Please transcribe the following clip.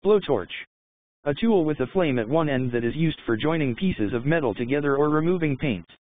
Blowtorch. A tool with a flame at one end that is used for joining pieces of metal together or removing paint.